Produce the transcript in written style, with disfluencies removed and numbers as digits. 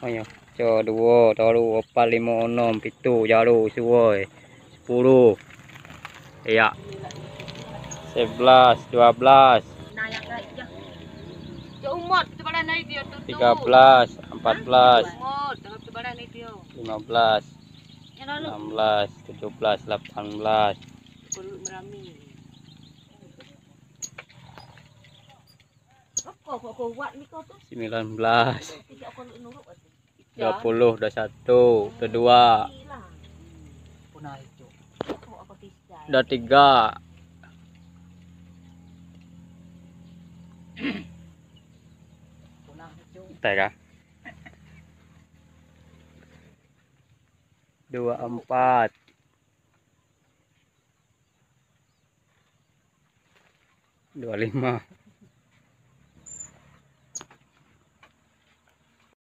Ayo, co 2, 3, 4, 5, 6, 7, 8, 9, 10. Iya. 11, 12. 13, 14. 15, 16, 17, 18. 19, 20, 21, 22, 23. Teka. 24. 25.